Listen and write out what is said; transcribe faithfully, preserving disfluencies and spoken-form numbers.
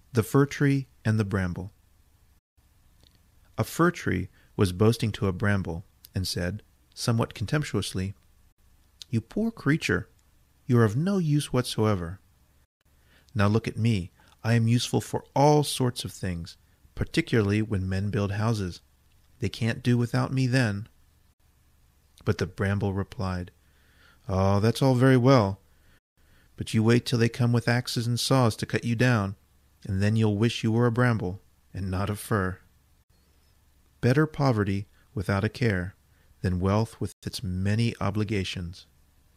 The Fir-Tree and the Bramble. A Fir-Tree was boasting to a Bramble, and said, somewhat contemptuously, "You poor creature, you are of no use whatsoever. Now look at me, I am useful for all sorts of things, particularly when men build houses. They can't do without me then." But the Bramble replied, "Oh, that's all very well, but you wait till they come with axes and saws to cut you down, and then you'll wish you were a Bramble, and not a Fir. Better poverty without a care than wealth with its many obligations."